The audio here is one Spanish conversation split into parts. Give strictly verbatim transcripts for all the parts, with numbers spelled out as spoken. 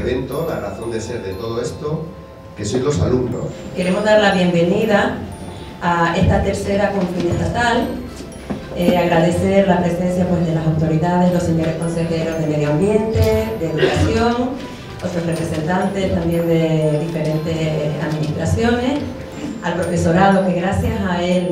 evento, la razón de ser de todo esto, que sois los alumnos. Queremos dar la bienvenida a esta tercera conferencia estatal, eh, agradecer la presencia pues, de las autoridades, los señores consejeros de Medio Ambiente, de Educación, otros representantes también de diferentes administraciones, al profesorado, que gracias a él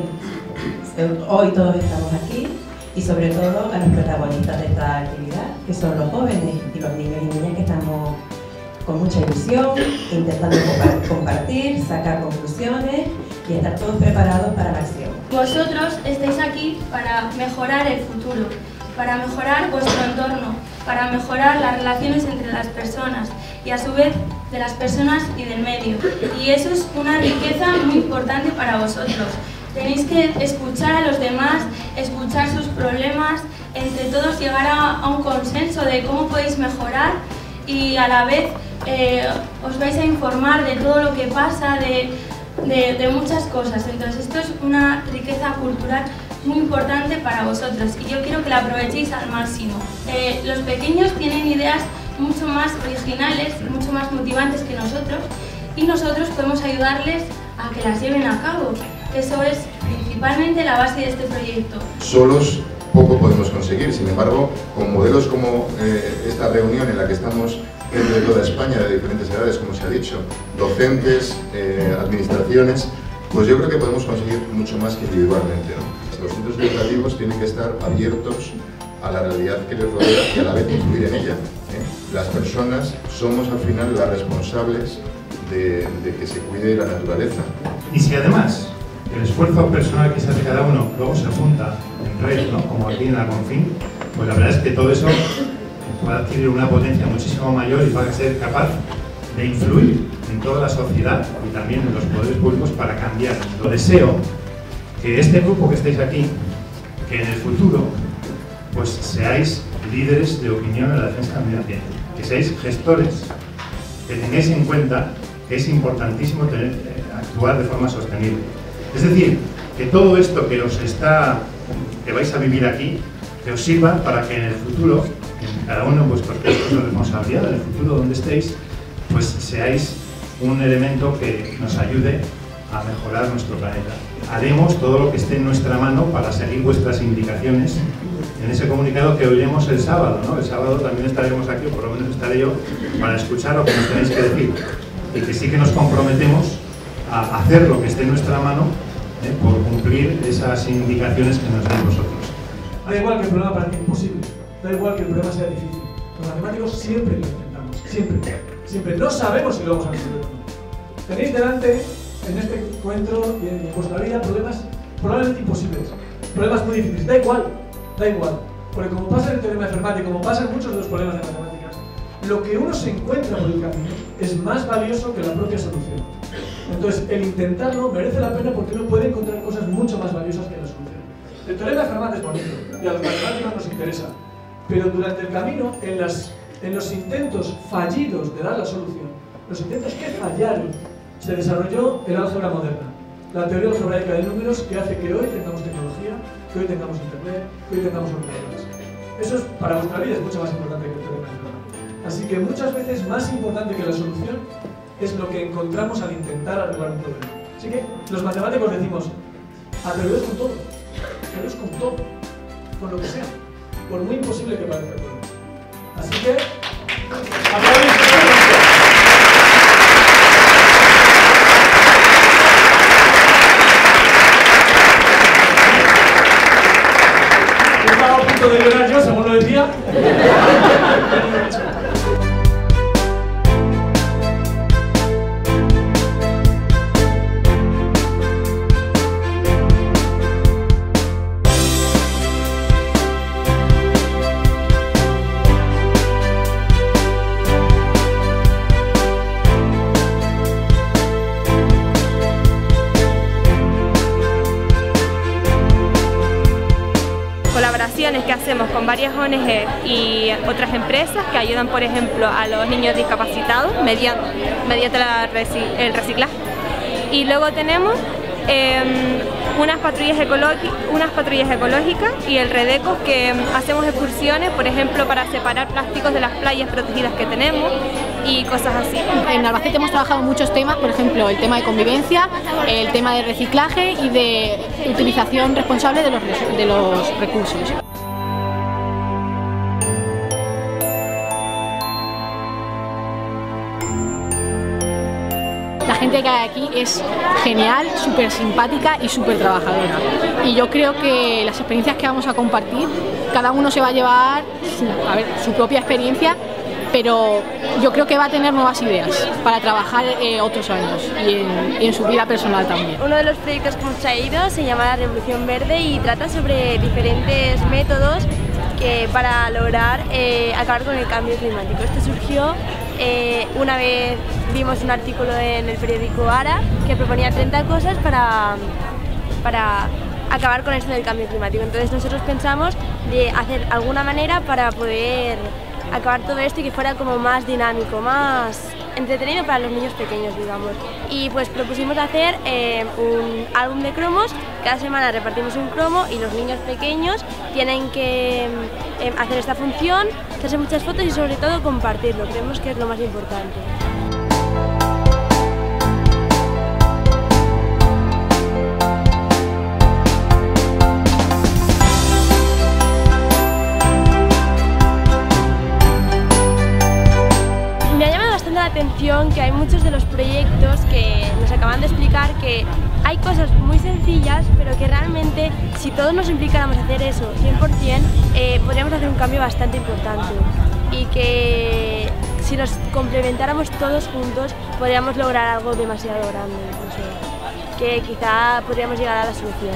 hoy todos estamos aquí, y sobre todo a los protagonistas de esta actividad, que son los jóvenes y los niños y niñas que estamos con mucha ilusión, intentando compartir, sacar conclusiones y estar todos preparados para la acción. Vosotros estáis aquí para mejorar el futuro, para mejorar vuestro entorno, para mejorar las relaciones entre las personas y a su vez de las personas y del medio. Y eso es una riqueza muy importante para vosotros. Tenéis que escuchar a los demás, escuchar sus problemas, entre todos llegar a, a un consenso de cómo podéis mejorar y a la vez eh, os vais a informar de todo lo que pasa, de, de, de muchas cosas. Entonces esto es una riqueza cultural muy importante para vosotros y yo quiero que la aprovechéis al máximo. Eh, los pequeños tienen ideas mucho más originales, mucho más motivantes que nosotros y nosotros podemos ayudarles a que las lleven a cabo. Eso es principalmente la base de este proyecto. Solos poco podemos conseguir, sin embargo, con modelos como eh, esta reunión en la que estamos gente de toda España, de diferentes edades, como se ha dicho, docentes, eh, administraciones, pues yo creo que podemos conseguir mucho más que individualmente, ¿no? Los centros educativos tienen que estar abiertos a la realidad que les rodea y a la vez influir en ella, ¿eh? Las personas somos al final las responsables de, de que se cuide la naturaleza. Y si además el esfuerzo personal que se hace cada uno luego se junta en red, ¿no? Como aquí en la Confin, pues la verdad es que todo eso va a adquirir una potencia muchísimo mayor y va a ser capaz de influir en toda la sociedad y también en los poderes públicos para cambiar. Lo deseo que este grupo que estáis aquí, que en el futuro pues seáis líderes de opinión en la defensa del medio ambiente, que seáis gestores, que tengáis en cuenta que es importantísimo tener, eh, actuar de forma sostenible. Es decir, que todo esto que os está, que vais a vivir aquí, que os sirva para que en el futuro, en cada uno de vuestros puestos de responsabilidad, en el futuro donde estéis, pues seáis un elemento que nos ayude a mejorar nuestro planeta. Haremos todo lo que esté en nuestra mano para seguir vuestras indicaciones en ese comunicado que oiremos el sábado, ¿no? El sábado también estaremos aquí, o por lo menos estaré yo, para escuchar lo que nos tenéis que decir. Y que sí que nos comprometemos a hacer lo que esté en nuestra mano eh, por cumplir esas indicaciones que nos den vosotros. Da igual que el problema parezca imposible, da igual que el problema sea difícil. Los matemáticos siempre lo intentamos, siempre, siempre. No sabemos si lo vamos a resolver o no. Tenéis delante, en este encuentro y en vuestra vida, problemas probablemente imposibles, problemas muy difíciles. Da igual, da igual. Porque como pasa en el teorema de Fermat y como pasa en muchos de los problemas de matemáticas, lo que uno se encuentra por el camino es más valioso que la propia solución. Entonces, el intentarlo merece la pena porque uno puede encontrar cosas mucho más valiosas que la solución. El teorema de Fermat es bonito y a los matemáticos nos interesa, pero durante el camino, en, las, en los intentos fallidos de dar la solución, los intentos que fallaron, se desarrolló el álgebra moderna, la teoría algebraica de números que hace que hoy tengamos tecnología, que hoy tengamos internet, que hoy tengamos ordenadores. Eso es, para vuestra vida es mucho más importante que el teorema de Fermat. Así que muchas veces más importante que la solución es lo que encontramos al intentar arreglar un problema. Así que los matemáticos decimos, atreveos con todo, atreveos con todo, con lo que sea, por muy imposible que parezca el problema. Así que, aplausos. Estaba a punto de llorar yo, según lo decía. Colaboraciones que hacemos con varias O N G y otras empresas que ayudan, por ejemplo, a los niños discapacitados mediante, mediante la reci el reciclaje. Y luego tenemos eh, unas, patrullas unas patrullas ecológicas y el Redeco, que hacemos excursiones, por ejemplo, para separar plásticos de las playas protegidas que tenemos, y cosas así. En Albacete hemos trabajado muchos temas, por ejemplo, el tema de convivencia, el tema de reciclaje y de utilización responsable de los, de los recursos. La gente que hay aquí es genial, súper simpática y súper trabajadora. Y yo creo que las experiencias que vamos a compartir, cada uno se va a llevar su, a ver, su propia experiencia, pero yo creo que va a tener nuevas ideas para trabajar eh, otros años y en, y en su vida personal también. Uno de los proyectos que hemos traído se llama La Revolución Verde y trata sobre diferentes métodos que, para lograr eh, acabar con el cambio climático. Esto surgió eh, una vez vimos un artículo en el periódico Ara que proponía treinta cosas para, para acabar con esto del cambio climático. Entonces nosotros pensamos de hacer alguna manera para poder acabar todo esto y que fuera como más dinámico, más entretenido para los niños pequeños, digamos. Y pues propusimos hacer eh, un álbum de cromos. Cada semana repartimos un cromo y los niños pequeños tienen que eh, hacer esta función, hacerse muchas fotos y sobre todo compartirlo. Creemos que es lo más importante. La atención que hay muchos de los proyectos que nos acaban de explicar que hay cosas muy sencillas, pero que realmente si todos nos implicáramos a hacer eso cien por cien, eh, podríamos hacer un cambio bastante importante y que si nos complementáramos todos juntos podríamos lograr algo demasiado grande, incluso, que quizá podríamos llegar a la solución.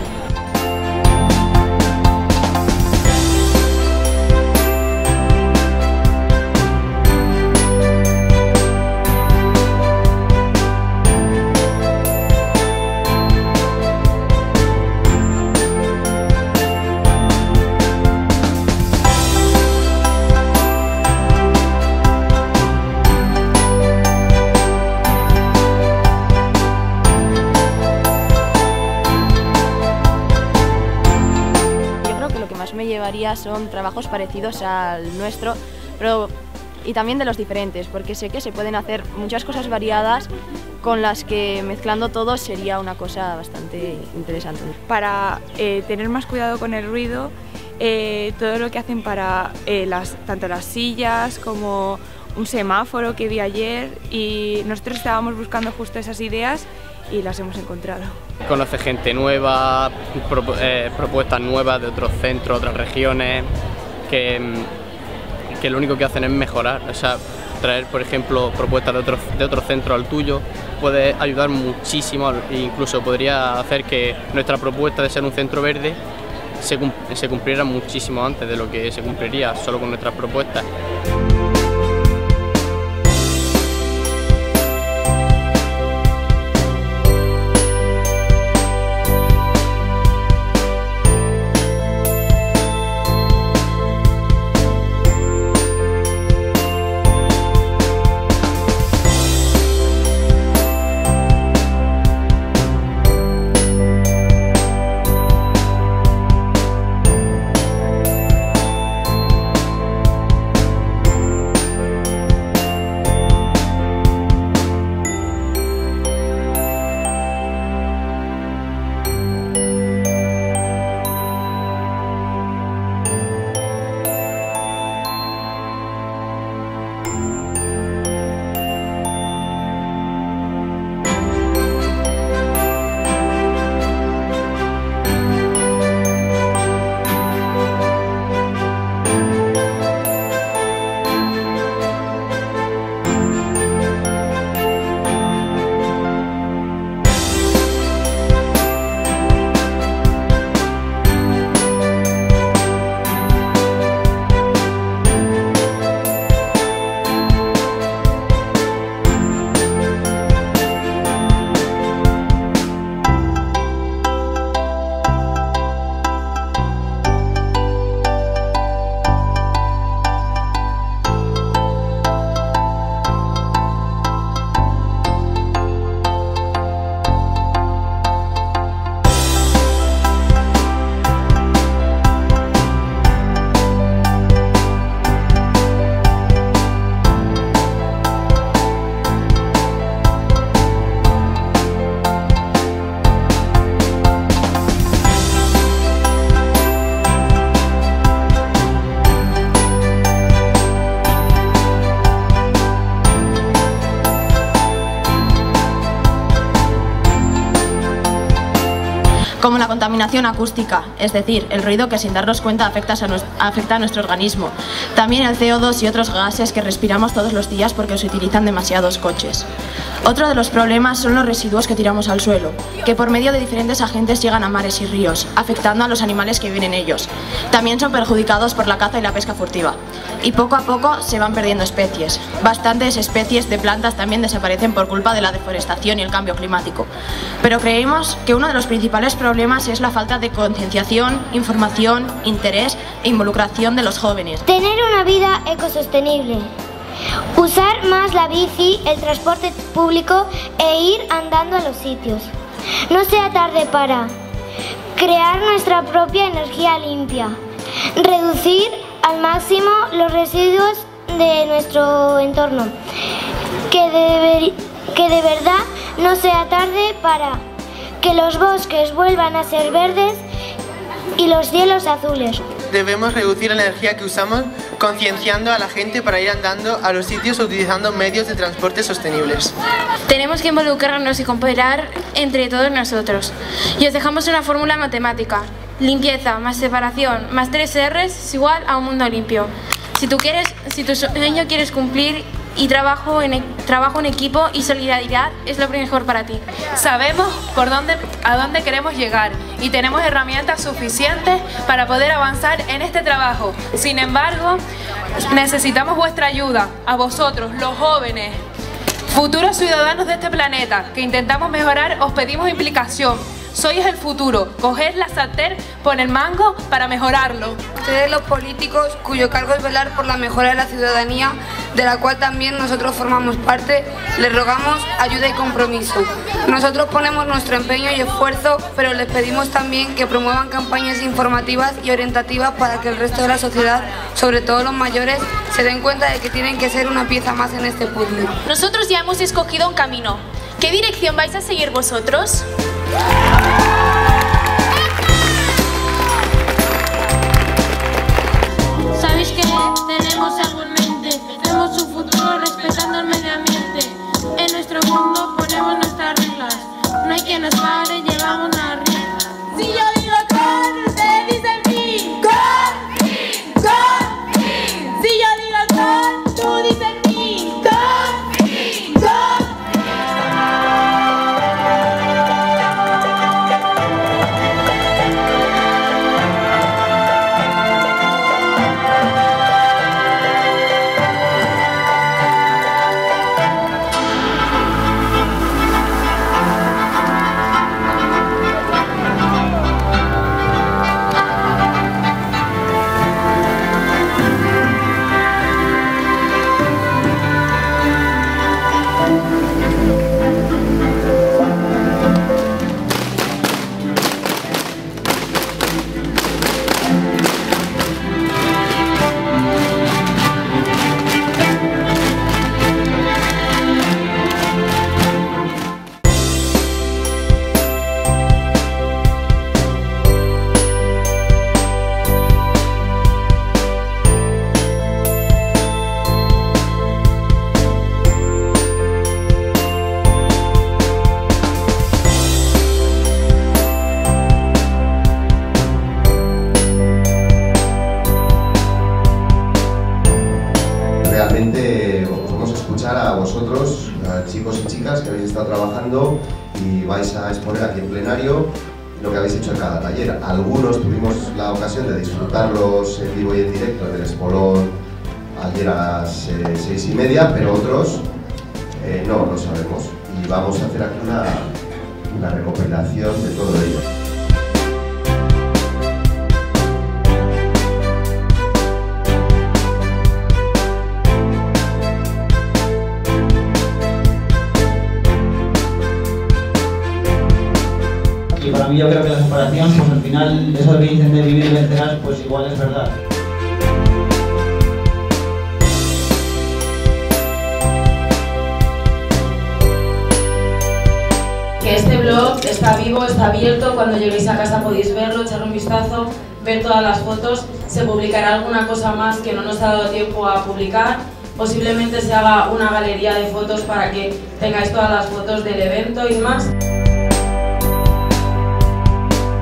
Me llevaría son trabajos parecidos al nuestro, pero y también de los diferentes, porque sé que se pueden hacer muchas cosas variadas con las que mezclando todo sería una cosa bastante interesante. Para eh, tener más cuidado con el ruido, eh, todo lo que hacen para eh, las, tanto las sillas como un semáforo que vi ayer, y nosotros estábamos buscando justo esas ideas y las hemos encontrado. Conoce gente nueva, pro, eh, propuestas nuevas de otros centros, otras regiones, que, que lo único que hacen es mejorar. O sea, traer, por ejemplo, propuestas de otros de otro centro al tuyo puede ayudar muchísimo, e incluso podría hacer que nuestra propuesta de ser un centro verde se, se cumpliera muchísimo antes de lo que se cumpliría solo con nuestras propuestas. como la contaminación acústica, es decir, el ruido que sin darnos cuenta afecta a, nuestro, afecta a nuestro organismo. También el C O dos y otros gases que respiramos todos los días porque se utilizan demasiados coches. Otro de los problemas son los residuos que tiramos al suelo, que por medio de diferentes agentes llegan a mares y ríos, afectando a los animales que viven en ellos. También son perjudicados por la caza y la pesca furtiva. Y poco a poco se van perdiendo especies. Bastantes especies de plantas también desaparecen por culpa de la deforestación y el cambio climático. Pero creemos que uno de los principales problemas es la falta de concienciación, información, interés e involucración de los jóvenes. Tener una vida ecosostenible. Usar más la bici, el transporte público e ir andando a los sitios. No sea tarde para crear nuestra propia energía limpia. Reducir al máximo los residuos de nuestro entorno. Que de, que de verdad no sea tarde para que los bosques vuelvan a ser verdes y los cielos azules. Debemos reducir la energía que usamos concienciando a la gente para ir andando a los sitios o utilizando medios de transporte sostenibles. Tenemos que involucrarnos y cooperar entre todos nosotros. Y os dejamos una fórmula matemática. Limpieza más separación más tres erres es igual a un mundo limpio. Si tú quieres, si tu sueño quieres cumplir y trabajo en, trabajo en equipo y solidaridad es lo mejor para ti. Sabemos por dónde, a dónde queremos llegar y tenemos herramientas suficientes para poder avanzar en este trabajo. Sin embargo, necesitamos vuestra ayuda, a vosotros, los jóvenes, futuros ciudadanos de este planeta, que intentamos mejorar, os pedimos implicación. Sois el futuro, coged la sartén por el mango para mejorarlo. Ustedes los políticos, cuyo cargo es velar por la mejora de la ciudadanía, de la cual también nosotros formamos parte, les rogamos ayuda y compromiso. Nosotros ponemos nuestro empeño y esfuerzo, pero les pedimos también que promuevan campañas informativas y orientativas para que el resto de la sociedad, sobre todo los mayores, se den cuenta de que tienen que ser una pieza más en este puzzle. Nosotros ya hemos escogido un camino. ¿Qué dirección vais a seguir vosotros? ¿Sabéis que tenemos algo en mente? Vemos un futuro respetando el medio ambiente. En nuestro mundo ponemos nuestras reglas. No hay quien nos pare, llevamos una rienda. Si yo digo con, ustedes dicen fin. Con, fin, con, fin. Si yo digo con, tú dices fin. Con, fin, con. Realmente os vamos a escuchar a vosotros, a chicos y chicas que habéis estado trabajando y vais a exponer aquí en plenario lo que habéis hecho en cada taller. Algunos tuvimos la ocasión de disfrutarlos en vivo y en directo en el Espolón ayer a las eh, seis y media, pero otros eh, no lo sabemos. Y vamos a hacer aquí una, una recopilación de todo ello. Y para mí yo creo que la separación, pues al final, eso que dicen de vivir y vencerás, pues igual es verdad. Que este blog está vivo, está abierto, cuando lleguéis a casa podéis verlo, echar un vistazo, ver todas las fotos, se publicará alguna cosa más que no nos ha dado tiempo a publicar, posiblemente se haga una galería de fotos para que tengáis todas las fotos del evento y más.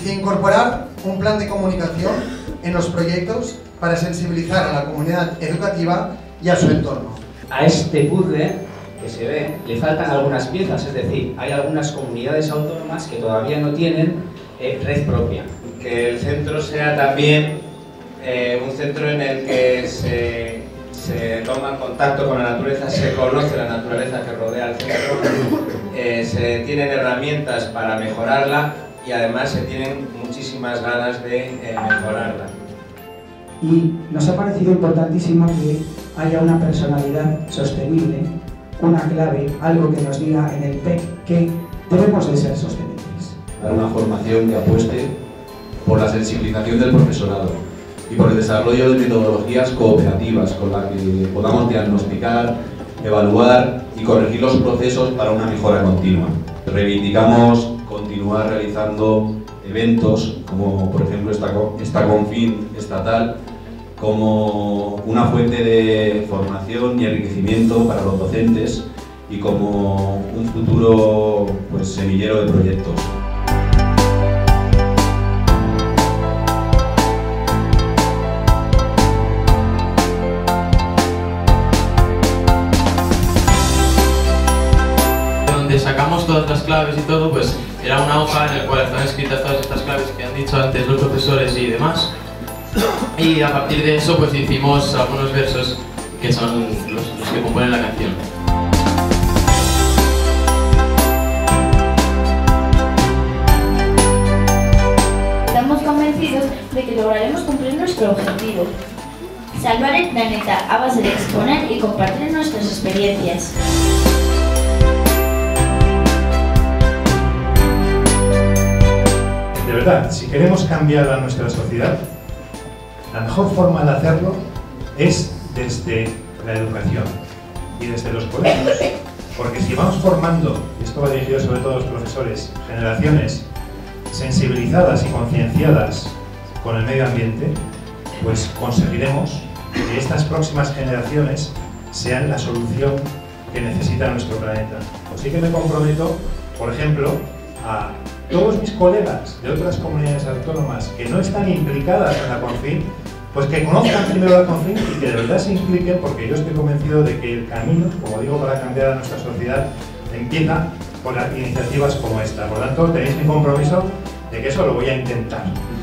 Dice incorporar un plan de comunicación en los proyectos para sensibilizar a la comunidad educativa y a su entorno. A este puzzle que se ve le faltan algunas piezas, es decir, hay algunas comunidades autónomas que todavía no tienen eh, red propia. Que el centro sea también eh, un centro en el que se, se toma contacto con la naturaleza, se conoce la naturaleza que rodea al centro, eh, se tienen herramientas para mejorarla y además se tienen muchísimas ganas de eh, mejorarla. Y nos ha parecido importantísimo que haya una personalidad sostenible, una clave, algo que nos diga en el P E C que debemos de ser sostenibles. Dar una formación que apueste por la sensibilización del profesorado y por el desarrollo de metodologías cooperativas con las que podamos diagnosticar, evaluar y corregir los procesos para una mejora continua. Reivindicamos continuar realizando eventos como por ejemplo esta, esta Confin estatal como una fuente de formación y enriquecimiento para los docentes y como un futuro pues, semillero de proyectos. Donde sacamos todas las claves y todo, pues era una hoja en la cual están escritas todas estas claves que han dicho antes los profesores y demás. Y a partir de eso pues hicimos algunos versos que son los, los que componen la canción. Estamos convencidos de que lograremos cumplir nuestro objetivo: salvar el planeta a base de exponer y compartir nuestras experiencias. De verdad, si queremos cambiar a nuestra sociedad, la mejor forma de hacerlo es desde la educación y desde los colegios. Porque si vamos formando, y esto va dirigido sobre todo a los profesores, generaciones sensibilizadas y concienciadas con el medio ambiente, pues conseguiremos que estas próximas generaciones sean la solución que necesita nuestro planeta. Así que me comprometo, por ejemplo, a todos mis colegas de otras comunidades autónomas que no están implicadas en la Confin, pues que conozcan primero la Confin y que de verdad se impliquen, porque yo estoy convencido de que el camino, como digo, para cambiar a nuestra sociedad empieza por iniciativas como esta. Por lo tanto, tenéis mi compromiso de que eso lo voy a intentar.